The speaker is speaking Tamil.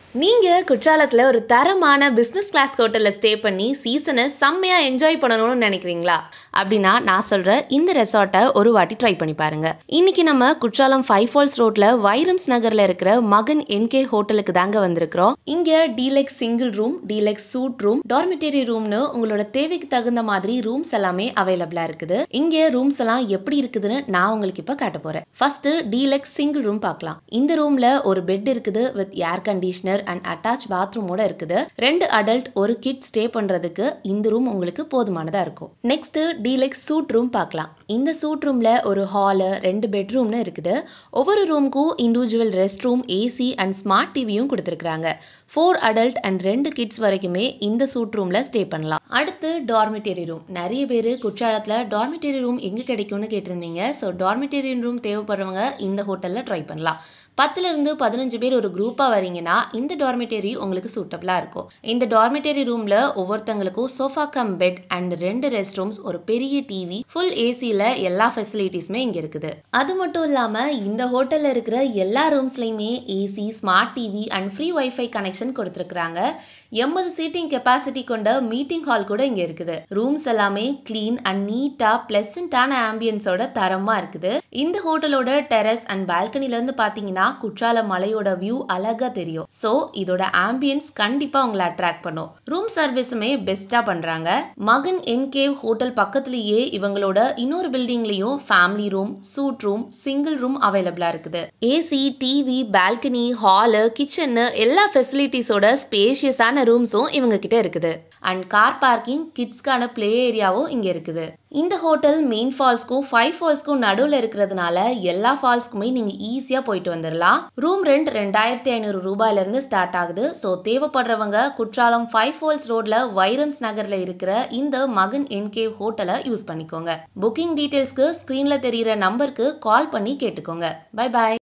நீங்க குற்றாலத்துல ஒரு தரமான பிசினஸ் கிளாஸ் ஹோட்டல்ல ஸ்டே பண்ணி சீசனை செம்மையா என்ஜாய் பண்ணணும்னு நினைக்கிறீங்களா? அப்படின்னா நான் சொல்ற இந்த ரெசார்ட்டை ஒரு வாட்டி ட்ரை பண்ணி பாருங்க. இன்னைக்கு நம்ம குற்றாலம் 5 ஃபால்ஸ் ரோட்ல வைரம்ஸ் நகர்ல இருக்கிற மகன் என்கே ஹோட்டலுக்கு தாங்க வந்திருக்கிறோம். இங்க deluxe single room, deluxe suite room, dormitory ரூம்னு உங்களோட தேவைக்கு தகுந்த மாதிரி ரூம்ஸ் எல்லாமே அவைலபிளா இருக்குது. இங்க ரூம்ஸ் எல்லாம் எப்படி இருக்குதுன்னு நான் உங்களுக்கு இப்ப காட்ட போறேன். ஃபர்ஸ்ட் டீலக்ஸ் சிங்கிள் ரூம் பார்க்கலாம். இந்த ரூம்ல ஒரு பெட் இருக்குது with air conditioner and attach பாத்ரூமோட இருக்குது. 2 அடல்ட் ஒரு கிட் ஸ்டே பண்றதுக்கு இந்த ரூம் உங்களுக்கு போதுமானதா இருக்கும். நெக்ஸ்ட் டீலக்ஸ் சூட் ரூம் பார்க்கலாம். இந்த சூட் ரூம்ல ஒரு ஹால், 2 பெட்ரூம்னு இருக்குது. ஒவ்வொரு ரூமுக்கும் individual rest room, AC and smart டிவியும் கொடுத்துருக்காங்க. 4 அடல்ட் அண்ட் 2 கிட்ஸ் வரைக்குமே இந்த சூட் ரூம்ல ஸ்டே பண்ணலாம். அடுத்து டார்மிட்டரி ரூம். நிறைய பேர் குற்றாலத்துல டார்மிட்டரி ரூம் எங்க கிடைக்கும்னு கேட்டிருந்தீங்க. ஸோ டார்மிட்டரி ரூம் தேவைப்படுறவங்க இந்த ஹோட்டல்ல ட்ரை பண்ணலாம். 10 இருந்து 15 பேர் ஒரு குரூப்பா வரீங்கன்னா இந்த டார்மிட்டரி உங்களுக்கு சூட்டபிளா இருக்கும். இந்த டார்மிட்டரி ரூம்ல ஒவ்வொருத்தங்களுக்கும் sofa cum bed and 2 rest rooms, ஒரு பெரிய டிவி, ஃபுல் ஏசில எல்லா ஃபெசிலிட்டிஸுமே இங்க இருக்குது. அது மட்டும் இல்லாம இந்த ஹோட்டல்ல இருக்கிற எல்லா ரூம்ஸ்லயுமே AC, smart TV and free wifi connection கொடுத்துருக்காங்க. 80 சீட்டிங் கெப்பாசிட்டி கொண்ட மீட்டிங் ஹால் கூட இங்க இருக்குது. ரூம்ஸ் எல்லாமே கிளீன் அண்ட் நீட்டா பிளசன்டான ஆம்பியன்ஸோட தரமா இருக்குது. இந்த ஹோட்டலோட டெரஸ் அண்ட் பால்கனில இருந்து பாத்தீங்கன்னா குற்றால மலையோட வியூ அழகா தெரியும். சோ இதோட ஆம்பியன்ஸ் கண்டிப்பா உங்களை அட்ராக்ட் பண்ணும். ரூம் சர்வீஸுமே பெஸ்டா பண்றாங்க. மகன் என்கேவ் ஹோட்டல் பக்கத்திலேயே இவங்களோட இன்னொரு பில்டிங்லயும் family room, suite room, single room அவைலபிளா இருக்குது. AC, TV, balcony, hall, kitchen எல்லா ஃபெசிலிட்டிஸோட ஸ்பேஷியஸான ரூம்ஸும் இவங்க கிட்ட இருக்குது. அண்ட் கார் பார்க்கிங், கிட்ஸ்க்கான பிளே ஏரியாவும் இங்க இருக்குது. இந்த ஹோட்டல் மெயின் ஃபால்ஸ்க்கும் 5 ஃபால்ஸ்க்கும் நடுவில் இருக்கிறதுனால எல்லா ஃபால்ஸ்க்குமே நீங்க ஈஸியா போயிட்டு வந்துடலாம். ரூம் ரெண்ட் 2500 ரூபாயில இருந்து ஸ்டார்ட் ஆகுது. ஸோ தேவைப்படுறவங்க குற்றாலம் 5 ஃபால்ஸ் ரோட்ல வைரம்ஸ் நகர்ல இருக்கிற இந்த மகன் என்கேவ் ஹோட்டலை யூஸ் பண்ணிக்கோங்க. புக்கிங் டீடைல்ஸ்க்கு ஸ்கிரீன்ல தெரியிற நம்பருக்கு கால் பண்ணி கேட்டுக்கோங்க. பை பாய்.